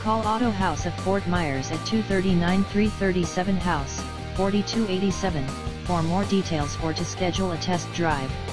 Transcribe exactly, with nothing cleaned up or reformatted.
Call Auto Haus of Fort Myers at two thirty-nine three thirty-seven House, forty-two eighty-seven, for more details or to schedule a test drive.